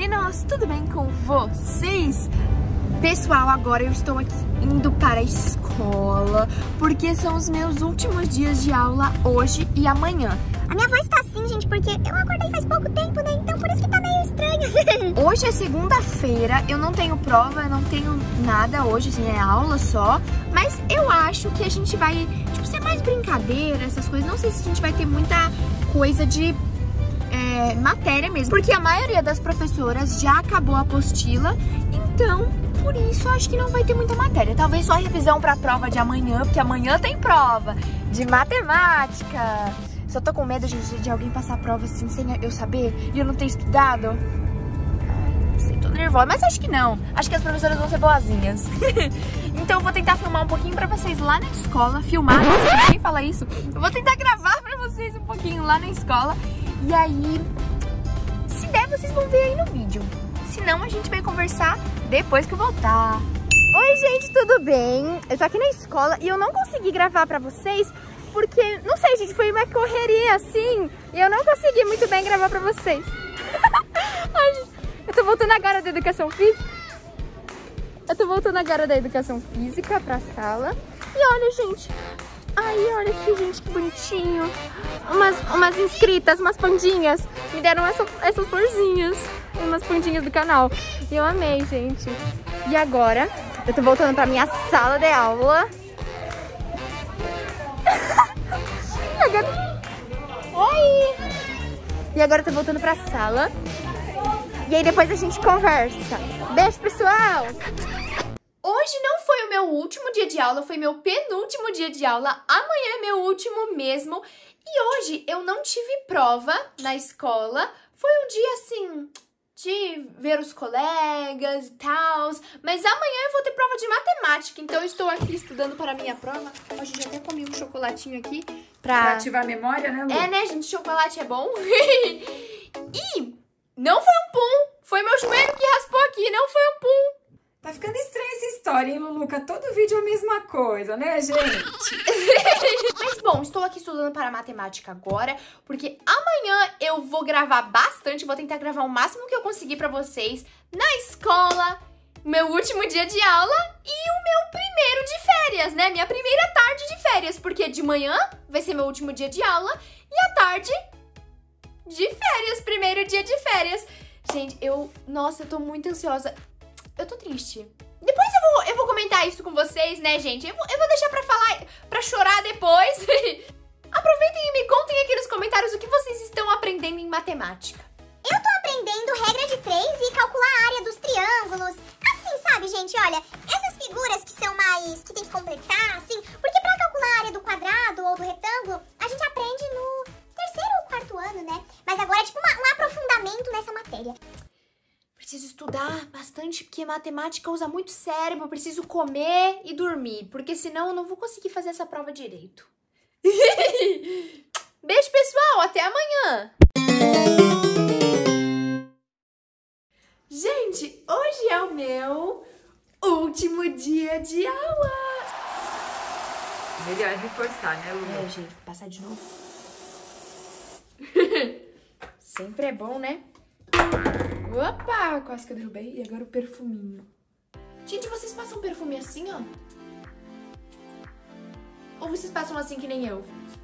meninos, tudo bem com vocês? Pessoal, agora eu estou aqui indo para a escola, porque são os meus últimos dias de aula hoje e amanhã. A minha voz tá assim, gente, porque eu acordei faz pouco tempo, né? Então por isso que tá meio estranho. Hoje é segunda-feira, eu não tenho prova, eu não tenho nada hoje, assim, é aula só. Mas eu acho que a gente vai, tipo, ser mais brincadeira, essas coisas. Não sei se a gente vai ter muita coisa de matéria mesmo, porque a maioria das professoras já acabou a apostila, então por isso acho que não vai ter muita matéria. Talvez só revisão pra prova de amanhã, porque amanhã tem prova de matemática. Só tô com medo, gente, de alguém passar a prova assim sem eu saber e eu não ter estudado. Ai, não sei, tô nervosa, mas acho que não. Acho que as professoras vão ser boazinhas. Então eu vou tentar filmar um pouquinho pra vocês lá na escola. Filmar, não sei quem fala isso. Eu vou tentar gravar pra vocês um pouquinho lá na escola. E aí, se der, vocês vão ver aí no vídeo. Se não, a gente vai conversar depois que eu voltar. Oi, gente, tudo bem? Eu tô aqui na escola e eu não consegui gravar pra vocês porque, não sei, gente, foi uma correria assim e eu não consegui muito bem gravar pra vocês. Ai, gente, eu tô voltando agora da educação física. Pra sala. E olha, gente. Ai, olha aqui, gente, que bonitinho. Umas inscritas, umas pandinhas. Me deram essas florzinhas. Umas pandinhas do canal. E eu amei, gente. E agora, eu tô voltando pra minha sala de aula. Oi! E agora eu tô voltando pra sala. E aí depois a gente conversa. Beijo, pessoal! Hoje não foi o meu último dia de aula, foi meu penúltimo dia de aula. Amanhã é meu último mesmo. E hoje eu não tive prova na escola. Foi um dia assim de ver os colegas e tal. Mas amanhã eu vou ter prova de matemática. Então eu estou aqui estudando para a minha prova. Hoje eu já até comi um chocolatinho aqui. Pra ativar a memória, né, Lu? É, né, gente? Chocolate é bom. E não foi um pum. Foi meu joelho que raspou aqui. Não foi um pum. Tá ficando estranha essa história, hein, Luluca? Todo vídeo é a mesma coisa, né, gente? Mas, bom, estou aqui estudando para matemática agora, porque amanhã eu vou gravar bastante, vou tentar gravar o máximo que eu conseguir pra vocês na escola, meu último dia de aula e o meu primeiro de férias, né? Minha primeira tarde de férias, porque de manhã vai ser meu último dia de aula e à tarde de férias, primeiro dia de férias. Gente, nossa, eu tô muito ansiosa. Eu tô triste. Depois eu vou comentar isso com vocês, né, gente? Eu vou deixar pra chorar depois. Aproveitem e me contem aqui nos comentários o que vocês estão aprendendo em matemática. Eu tô aprendendo regra de 3 e calcular a área dos triângulos. Assim, sabe, gente? Olha, essas figuras que são mais... que tem que completar, assim... Porque pra calcular a área do quadrado ou do retângulo, a gente aprende no 3º ou 4º ano, né? Mas agora é tipo um aprofundamento nessa matéria. Preciso estudar bastante, porque matemática usa muito cérebro, preciso comer e dormir, porque senão eu não vou conseguir fazer essa prova direito. Beijo, pessoal, até amanhã! Gente, hoje é o meu último dia de aula! Melhor reforçar, né, Lu? É, gente, vou passar de novo. Sempre é bom, né? Opa, quase que eu derrubei. E agora o perfuminho. Gente, vocês passam perfume assim, ó? Ou vocês passam assim que nem eu?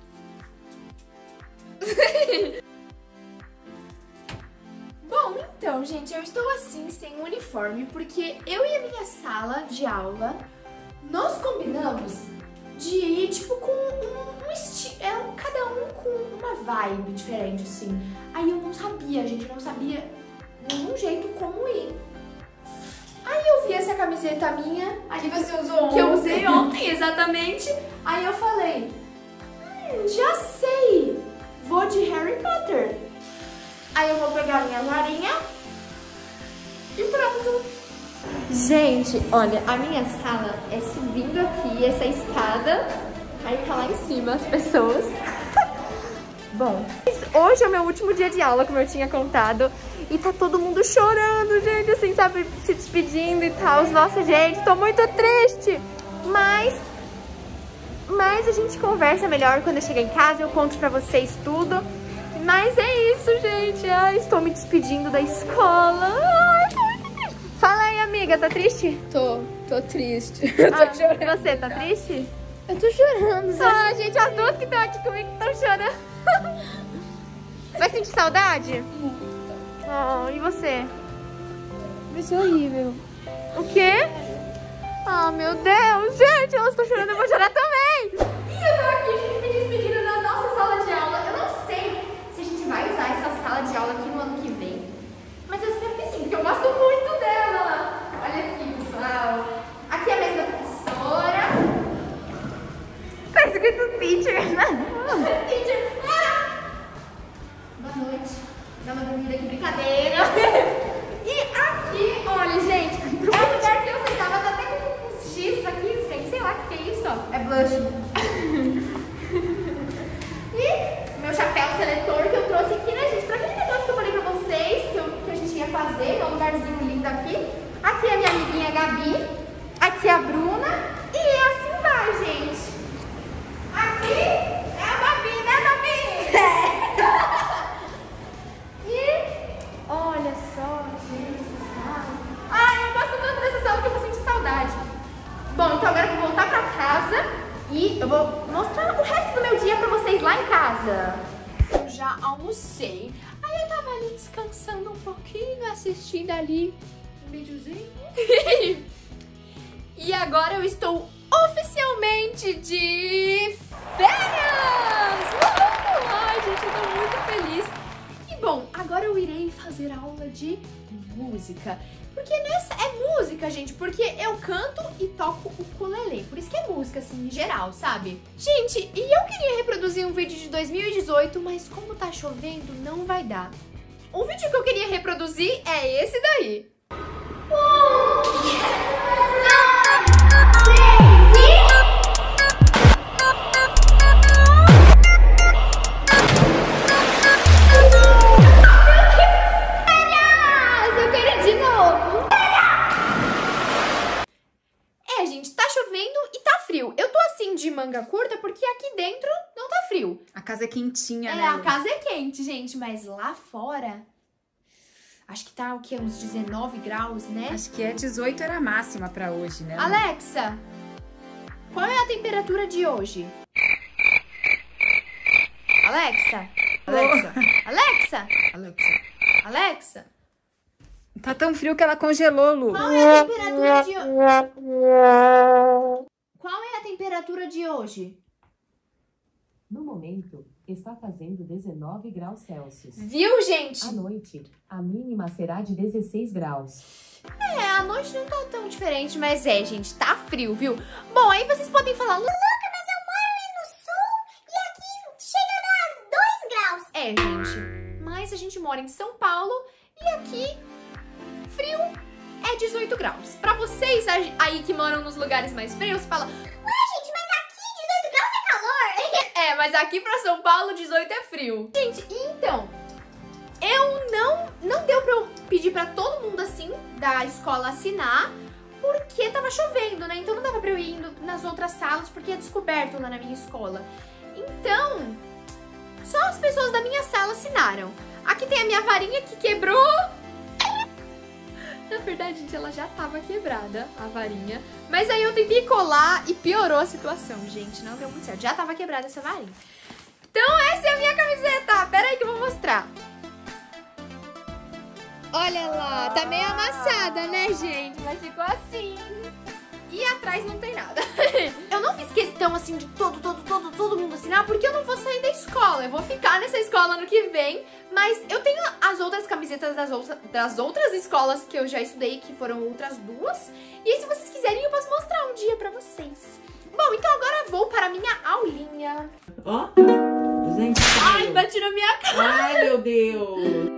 Bom, então, gente, eu estou assim, sem uniforme, porque eu e a minha sala de aula, nós combinamos de ir, tipo, com um estilo, cada um com uma vibe diferente, assim. Aí eu não sabia, gente, eu não sabia nenhum jeito como ir. Aí eu vi essa camiseta minha, Que você usou ontem. Que eu usei ontem, exatamente. Aí eu falei, já sei, vou de Harry Potter. Aí eu vou pegar minha varinha e pronto. Gente, olha, a minha sala é subindo aqui, essa escada, aí tá lá em cima as pessoas. Bom, hoje é o meu último dia de aula, como eu tinha contado, e tá todo mundo chorando, gente, assim, sabe, se despedindo e tal. Nossa, gente, tô muito triste, mas a gente conversa melhor quando eu chegar em casa, eu conto pra vocês tudo. Mas é isso, gente, ai, estou me despedindo da escola. Ai, tô muito triste. Fala aí, amiga, tá triste? Tô triste. Eu tô chorando. E você, tá triste? Eu tô chorando, Zé. Ah, gente, as duas que estão aqui comigo estão chorando. Vai sentir saudade? Oh, e você? Vai ser horrível. O quê? Ah, meu Deus, gente, elas estão chorando, eu vou chorar também. E eu tô aqui, gente, me despedindo da nossa sala de aula. Eu não sei se a gente vai usar essa sala de aula aqui no ano que vem, mas eu espero que sim, porque eu gosto muito dela. Olha aqui, pessoal. Aqui é a mesa da professora. Tá escrito teacher, né? Teacher. Boa noite. Dá uma dormida aqui, brincadeira. E aqui, olha, gente, é o lugar que eu sentava, tá até com uns X aqui, gente, sei lá o que é isso, ó. É blush. E meu chapéu seletor que eu trouxe aqui, né, gente, pra aquele negócio que eu falei pra vocês, que a gente ia fazer, é um lugarzinho lindo aqui. Aqui é a minha amiguinha Gabi, aqui é a Bruna, e assim vai, gente. Aqui é a Gabi, né, Gabi? E olha só, gente, essa sala. Ai, eu gosto tanto dessa sala que eu vou sentir saudade. Bom, então agora eu vou voltar pra casa e eu vou mostrar o resto do meu dia pra vocês lá em casa. Eu já almocei. Aí eu tava ali descansando um pouquinho, assistindo ali um videozinho. E agora eu estou oficialmente de férias! Uhul! Ai, gente, eu tô muito feliz. E bom, agora eu irei fazer aula de música. Porque nessa é música, gente, porque eu canto e toco o ukulele. Por isso que é música, assim, em geral, sabe? Gente, e eu queria reproduzir um vídeo de 2018, mas como tá chovendo, não vai dar. O vídeo que eu queria reproduzir é esse daí. De manga curta, porque aqui dentro não tá frio. A casa é quentinha, né? É, a casa é quente, gente, mas lá fora, acho que tá o quê? Uns 19 graus, né? Acho que é 18 era a máxima pra hoje, né? Alexa, qual é a temperatura de hoje? Alexa, Alexa, Alexa, Alexa, Alexa. Tá tão frio que ela congelou, Lu. Qual é a temperatura de hoje? Qual é a temperatura de hoje? No momento, está fazendo 19 graus Celsius. Viu, gente? À noite, a mínima será de 16 graus. É, a noite não tá tão diferente, mas é, gente, tá frio, viu? Bom, aí vocês podem falar... Louca, mas eu moro ali no sul e aqui chega a 2 graus. É, gente, mas a gente mora em São Paulo e aqui, frio é 18 graus. Pra vocês aí que moram nos lugares mais frios, fala... Ué, gente, mas aqui 18 graus é calor. É, mas aqui pra São Paulo 18 é frio. Gente, então, não deu pra eu pedir pra todo mundo, assim, da escola assinar, porque tava chovendo, né? Então não dava pra eu ir indo nas outras salas, porque é descoberto lá na minha escola. Então, só as pessoas da minha sala assinaram. Aqui tem a minha varinha que quebrou. Na verdade, gente, ela já tava quebrada, a varinha. Mas aí eu tentei colar e piorou a situação, gente. Não deu muito certo. Já tava quebrada essa varinha. Então essa é a minha camiseta. Pera aí que eu vou mostrar. Olha lá, tá meio amassada, né, gente? Mas ficou assim. E atrás não tem nada. Eu não fiz questão, assim, de todo mundo assinar, porque eu não vou sair da escola. Eu vou ficar nessa escola ano que vem. Mas eu tenho as outras camisetas das outras escolas que eu já estudei, que foram outras duas. E aí, se vocês quiserem, eu posso mostrar um dia pra vocês. Bom, então agora vou para a minha aulinha. Ó, gente. Ai, bati na minha cara. Ai, meu Deus.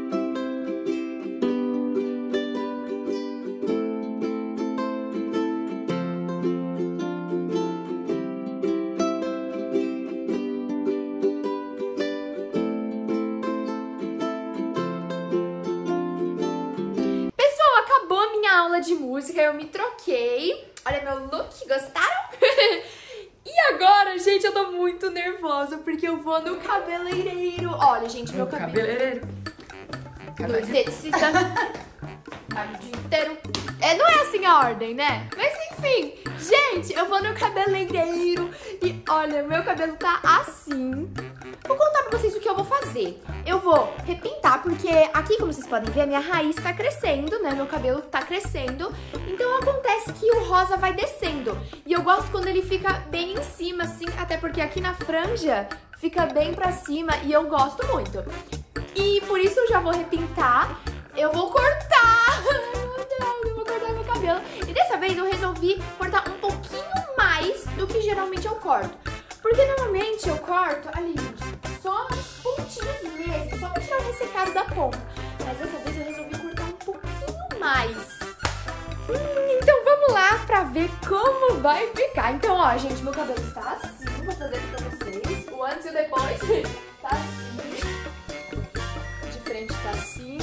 De música, eu me troquei. Olha meu look, gostaram? E agora, gente, eu tô muito nervosa porque eu vou no cabeleireiro. Olha, gente, meu cabeleireiro. agora. Esteticista. Tá o dia inteiro. Não é assim a ordem, né? Mas enfim, gente, eu vou no cabeleireiro e olha, meu cabelo tá assim. Vou contar pra vocês o que eu vou fazer. Eu vou repintar, porque aqui, como vocês podem ver, a minha raiz tá crescendo, né? Meu cabelo tá crescendo. Então acontece que o rosa vai descendo. E eu gosto quando ele fica bem em cima, assim, até porque aqui na franja fica bem pra cima e eu gosto muito. E por isso eu já vou repintar. Eu vou cortar. Eu vou cortar meu cabelo. E dessa vez eu resolvi cortar um pouquinho mais do que geralmente eu corto. Porque normalmente eu corto ali, gente, só as pontinhas mesmo, só pra tirar o ressecado da ponta. Mas dessa vez eu resolvi cortar um pouquinho mais. Então vamos lá pra ver como vai ficar. Então, ó, gente, meu cabelo está assim. Vou fazer aqui pra vocês. O antes e o depois tá assim. De frente tá assim.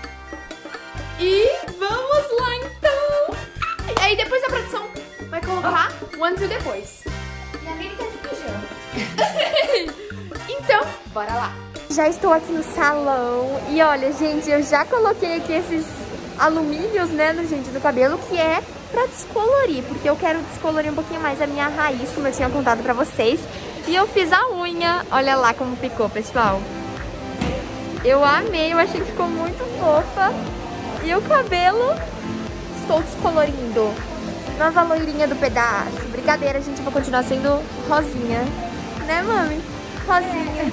E vamos lá, então. E aí depois a produção vai colocar o antes e o depois. E a Miri tá de pijama. Então, bora lá. Já estou aqui no salão e olha, gente, eu já coloquei aqui esses alumínios, né, gente, do cabelo, que é pra descolorir, porque eu quero descolorir um pouquinho mais a minha raiz, como eu tinha contado pra vocês. E eu fiz a unha, olha lá como ficou, pessoal. Eu amei, eu achei que ficou muito fofa. E o cabelo, estou descolorindo. Nova loirinha do pedaço. Brincadeira, gente, eu vou continuar sendo rosinha. Né, mami? Rosinha.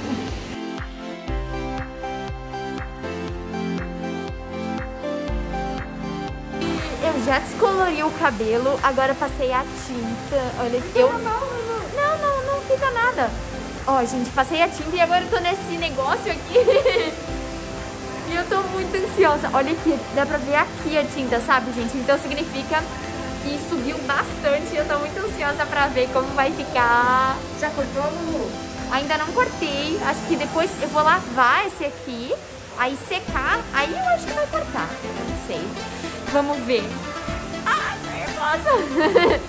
Eu já descolori o cabelo, agora passei a tinta. Olha aqui. Não fica nada. Ó, gente, passei a tinta e agora eu tô nesse negócio aqui. E eu tô muito ansiosa. Olha aqui, dá pra ver aqui a tinta, sabe, gente? Então significa que subiu bastante e eu tô muito ansiosa pra ver como vai ficar. Já cortou, Lulu? Ainda não cortei. Acho que depois eu vou lavar esse aqui, aí secar, aí eu acho que vai cortar. Não sei. Vamos ver. Ai, tô nervosa.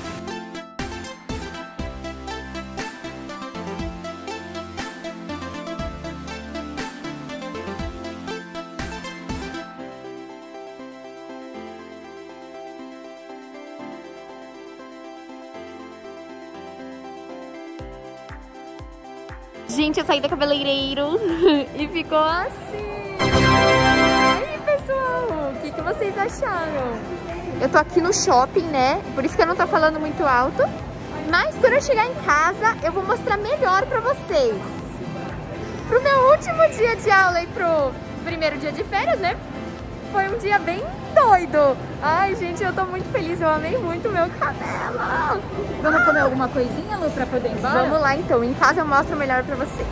Gente, eu saí da cabeleireiro e ficou assim. E aí, pessoal, o que vocês acharam? Eu tô aqui no shopping, né? Por isso que eu não tô falando muito alto. Mas quando eu chegar em casa, eu vou mostrar melhor pra vocês. Pro meu último dia de aula e pro primeiro dia de férias, né? Foi um dia bem doido. Ai, gente, eu tô muito feliz. Eu amei muito o meu cabelo. Vamos comer alguma coisinha, Lu, pra poder ir embora? Vamos lá, então. Em casa eu mostro melhor pra vocês.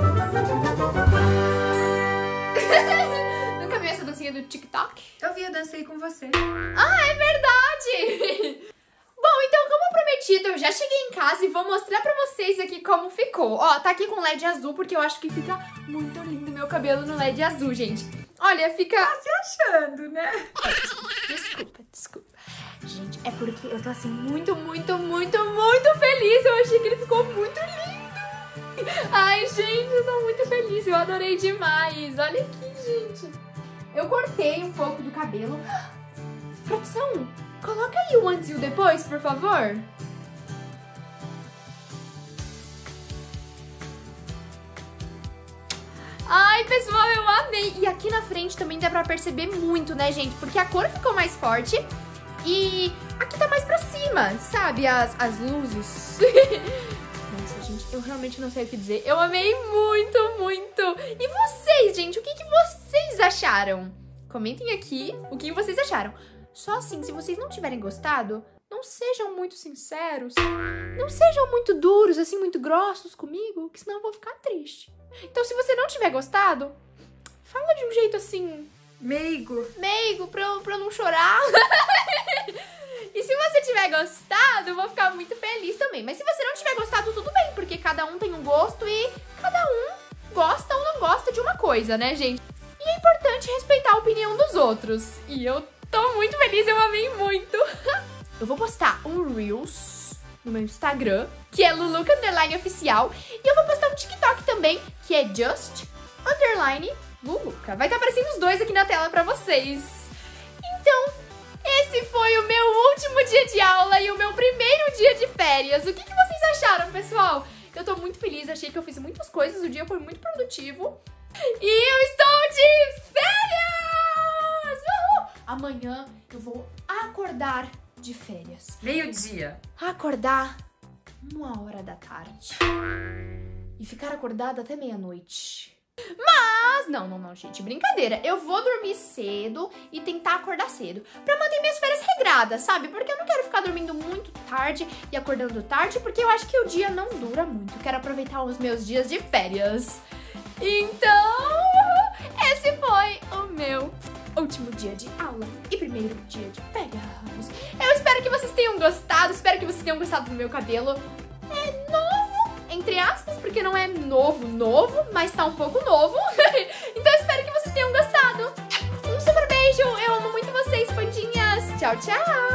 Nunca viu essa dancinha do TikTok? Eu vi, eu dancei com você. Ah, é verdade! Bom, então, como prometido, eu já cheguei em casa e vou mostrar pra vocês aqui como ficou. Ó, tá aqui com LED azul, porque eu acho que fica muito lindo meu cabelo no LED azul, gente. Olha, fica... Tá se achando, né? Desculpa. Gente, é porque eu tô assim muito feliz. Eu achei que ele ficou muito lindo. Ai, gente, eu tô muito feliz. Eu adorei demais. Olha aqui, gente. Eu cortei um pouco do cabelo. Produção, coloca aí o antes e o depois, por favor. Ai, pessoal, eu amei. E aqui na frente também dá pra perceber muito, né, gente? Porque a cor ficou mais forte e aqui tá mais pra cima, sabe? As luzes. Nossa, gente, eu realmente não sei o que dizer. Eu amei muito. E vocês, gente? O que vocês acharam? Comentem aqui o que vocês acharam. Só assim, se vocês não tiverem gostado, não sejam muito sinceros. Não sejam muito duros, assim, muito grossos comigo, que senão eu vou ficar triste. Então, se você não tiver gostado, fala de um jeito assim... Meigo, pra eu não chorar. E se você tiver gostado, eu vou ficar muito feliz também. Mas se você não tiver gostado, tudo bem, porque cada um tem um gosto e cada um gosta ou não gosta de uma coisa, né, gente? E é importante respeitar a opinião dos outros. E eu tô muito feliz, eu amei muito. Eu vou postar um Reels no meu Instagram, que é Luluca_oficial. E eu vou postar um TikTok também, que é Just underline Luluca. Vai estar aparecendo os dois aqui na tela pra vocês. Então, esse foi o meu último dia de aula e o meu primeiro dia de férias. O que vocês acharam, pessoal? Eu tô muito feliz, achei que eu fiz muitas coisas, o dia foi muito produtivo. E eu estou de férias! Uhul! Amanhã eu vou acordar de férias. Meio-dia. Acordar 1h da tarde. E ficar acordada até meia-noite. Mas, não, gente, brincadeira. Eu vou dormir cedo e tentar acordar cedo. Pra manter minhas férias regradas, sabe? Porque eu não quero ficar dormindo muito tarde e acordando tarde, porque eu acho que o dia não dura muito. Eu quero aproveitar os meus dias de férias. Então, esse foi o meu último dia de aula e primeiro dia de férias. Eu espero que vocês tenham gostado, espero que vocês tenham gostado do meu cabelo. É novo, entre aspas, porque não é novo, mas tá um pouco novo. Então eu espero que vocês tenham gostado. Um super beijo, eu amo muito vocês, pandinhas. Tchau, tchau!